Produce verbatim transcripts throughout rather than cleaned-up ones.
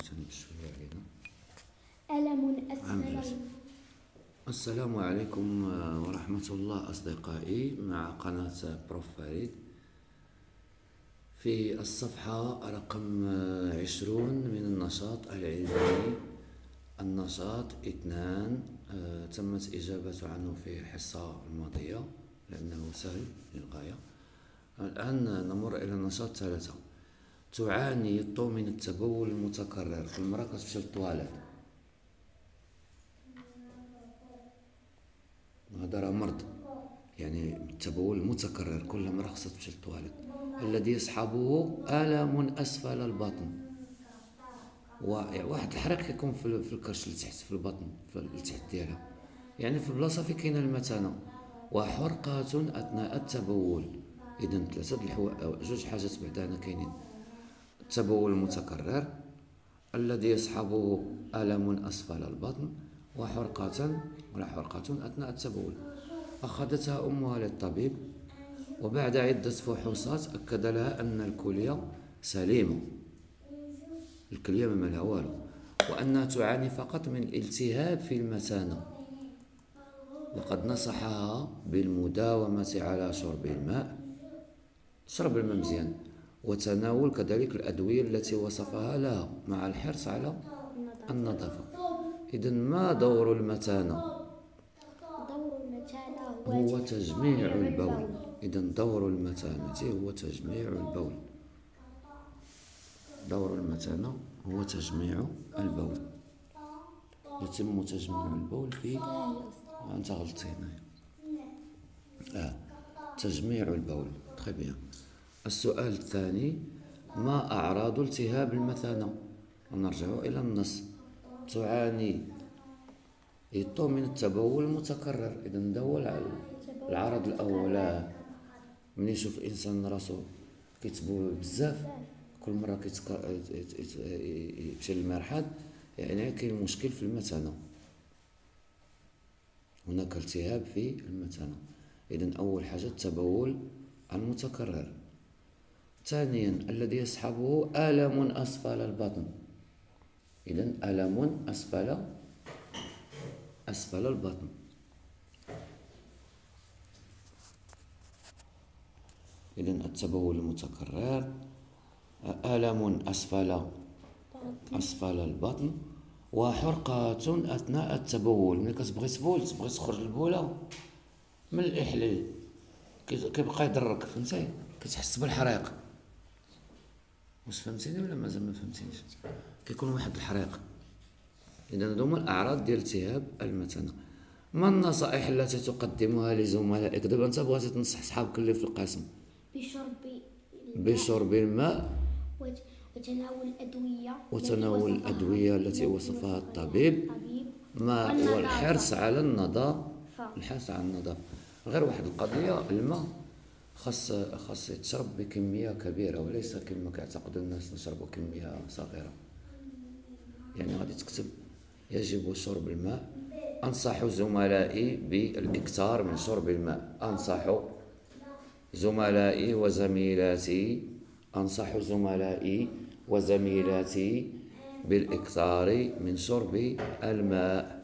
عاوتاني بشويه علينا. ألم أسفل عامل السلام عليكم ورحمة الله أصدقائي، مع قناة بروف فريد في الصفحة رقم عشرون من النشاط العلمي، النشاط اثنان. آه، تمت إجابة عنه في الحصة الماضية لأنه سهل للغاية. الآن نمر إلى النشاط ثلاثة. تعاني الطو من التبول المتكرر، كل مرة كتمشي للطواليت، هذا راه مرض، يعني التبول المتكرر كل مرة خصها تمشي للطواليت، الذي يصحبه ألم أسفل البطن، واحد الحريق كيكون في الكرش لتحت في البطن في التحت ديالها، يعني في البلاصة فين كاينة المثانة، وحرقة أثناء التبول. إذن ثلاثة الحو... جوج حاجات بعدا هنا كاينين: التبول المتكرر الذي يصحبه ألم أسفل البطن، وحرقة ولا حرقة أثناء التبول. أخذتها أمها للطبيب، وبعد عدة فحوصات أكد لها أن الكلية سليمة، الكلية ما لها والو، وأنها تعاني فقط من التهاب في المثانة. وقد نصحها بالمداومة على شرب الماء، شرب الماء مزيان، وتناول كذلك الأدوية التي وصفها لها، مع الحرص على النظافة. إذن ما دور المثانة؟ دور المثانة هو تجميع البول. إذن دور المثانة هو تجميع البول. دور المثانة هو تجميع البول. يتم تجميع البول في أنت غلطتي هنايا. آه. تجميع البول. تخي بيان. السؤال الثاني: ما أعراض التهاب المثانة؟ ونرجع إلى النص. تعاني يطو من التبول المتكرر. إذا ندور على العرض الأول. من يشوف الإنسان راسو كيتبول بزاف كل مرة يمشي للمرحاض، يعني كاين مشكل في المثانة، هناك التهاب في المثانة. إذن أول حاجة التبول المتكرر. ثانيا الذي يصحبه ألم أسفل البطن. إذن ألم أسفل أسفل البطن. إذن التبول المتكرر، ألم أسفل أسفل البطن، وحرقة أثناء التبول. ملي كتبغي تبول تبغي تخرج البولة من الإحليل كيبقى يضرك، فهمتي، كتحس بالحريق. واش فهمتيني ولا مازال ما فهمتينيش؟ كيكون واحد الحريق. إذا هذوما الأعراض ديال التهاب المثانة. ما النصائح التي تقدمها لزملائك؟ دابا أنت بغيتي تنصح صحابك اللي في القسم بشرب بشرب الماء وتناول الأدوية وتناول الأدوية التي وصفها الطبيب، ما والحرص على النظافة. الحرص على النظافة. غير واحد القضية: الماء خاص خاص يتشرب بكمية كبيرة، وليس كما كيعتقد الناس نشربوا كمية صغيرة. يعني غادي تكتب يجب شرب الماء. أنصح زملائي بالإكثار من شرب الماء. أنصح زملائي وزميلاتي أنصح زملائي وزميلاتي بالإكثار من شرب الماء.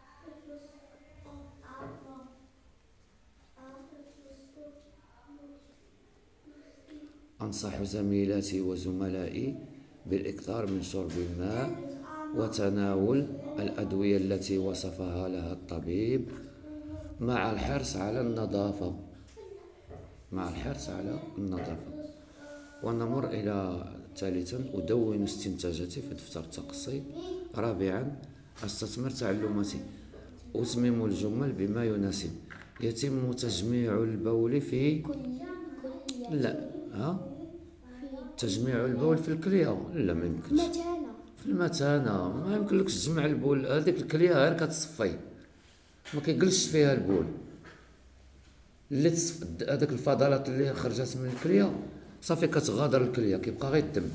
أنصح زميلاتي وزملائي بالإكثار من شرب الماء، وتناول الأدوية التي وصفها لها الطبيب، مع الحرص على النظافة. مع الحرص على النظافة. ونمر إلى ثالثا: أدون استنتاجاتي في دفتر التقصي. رابعا: أستثمر تعلماتي. أتمم الجمل بما يناسب. يتم تجميع البول في لا ها تجميع البول في الكلية. لا ما يمكنش في المثانة. ما يمكنلكش تجمع البول، هذيك الكلية غير كتصفي، ما كيجلسش فيها البول. اللي تصف هذاك الفضلات اللي خرجت من الكلية صافي كتغادر الكلية، كيبقى غير الدم.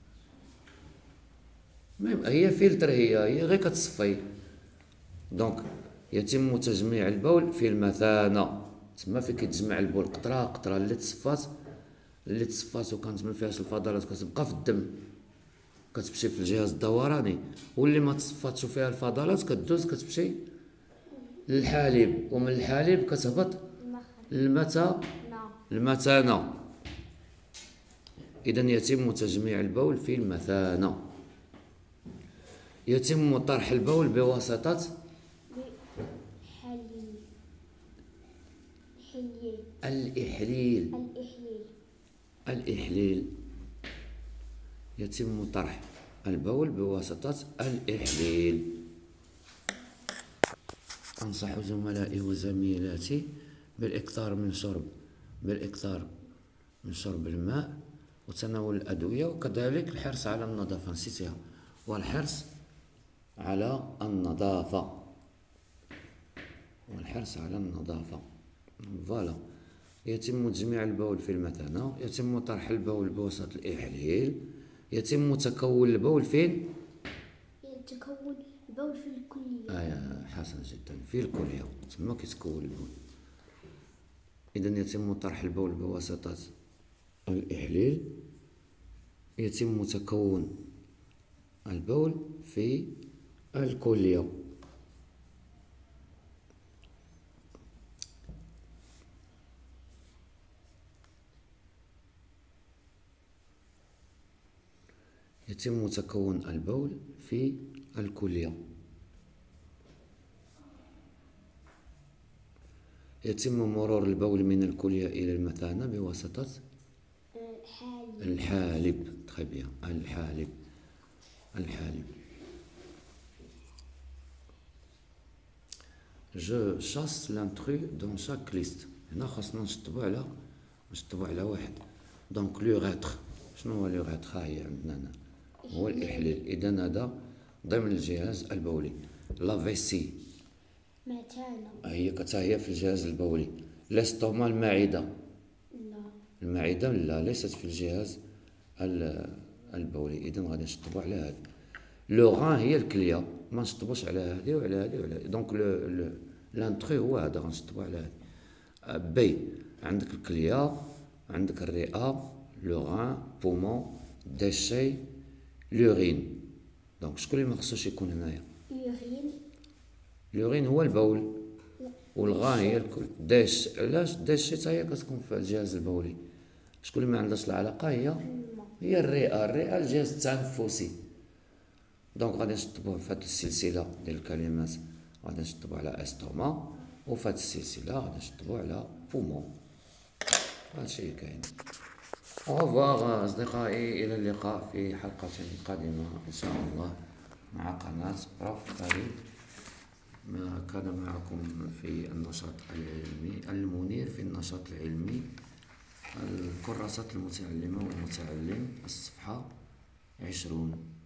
هي فلتر، هي هي غير كتصفي. دونك يتم تجميع البول في المثانة، تما فين كيتجمع البول قطرة قطرة اللي تصفات اللي تصفات وكانت ما فيهاش الفضلات كتبقى في الدم. كتمشي في الجهاز الدوراني، واللي ما تصفاتش فيها الفضلات كدوز كتمشي للحالب، ومن الحالب كتهبط المخرج. للمتا نعم. المثانة. إذن يتم تجميع البول في المثانة. يتم طرح البول بواسطة بحليل حليل الإحليل. الإحليل. الإحليل. يتم طرح البول بواسطة الإحليل. أنصح زملائي وزميلاتي بالإكثار من شرب بالإكثار من شرب الماء وتناول الأدوية، وكذلك الحرص على النظافة، نسيتها، والحرص على النظافة والحرص على النظافة. فوالا. يتم تجميع البول في المثانة. يتم طرح البول بواسطة الإحليل. يتم تكون البول فين؟ يتكون البول في الكلية. آه حسن جدا، في الكلية تما كيتكون البول. إذن يتم طرح البول بواسطة الإحليل. يتم تكون البول في الكلية. يتم تكون البول في الكلية. يتم مرور البول من الكلية إلى المثانة بواسطة الحالب. الحالب. très bien. الحالب. الحالب. Je chasse l'intrus dans chaque liste. هنا خاصنا نشطبو على نشطبو على واحد. دونك لوغيتر. شنو هو لوغيتر؟ ها هي عندنا هنا هو الإحليل. إذن هذا ضمن الجهاز البولي. لا فيسي مثانة. هي كتا هي في الجهاز البولي. لاستوما المعدة. لا. المعدة لا، ليست في الجهاز البولي. إذن غادي نشطبو على هذا. لو غان هي الكلية، ما نشطبوش على هذه وعلى هذه وعلى هذه. دونك لو لانتخي هو هذا، غنشطبو على هذه. بي عندك الكلية، عندك الرئة، لو غان، بومون، ديشي، لورين. دونك شكون اللي ما خصوش يكون هنايا؟ يورين. لورين هو البول، والغان هي الكل. ديش علاش؟ ديشي حتى هي كتكون في الجهاز البولي. شكون اللي ما عندهاش العلاقة؟ هي هي الرئة. الرئة الجهاز التنفسي. دونك غادي نشطبوه في هاد السلسلة ديال الكلمات، غادي نشطبو على استوما، وفي هاد السلسلة غادي نشطبو على بومون. هادشي اللي كاين. أوفوار أصدقائي، إلى اللقاء في حلقة قادمة إن شاء الله مع قناة بروف فريد. ما كان معكم في النشاط العلمي المنير في النشاط العلمي، الكراسة المتعلمة والمتعلم، الصفحة عشرون.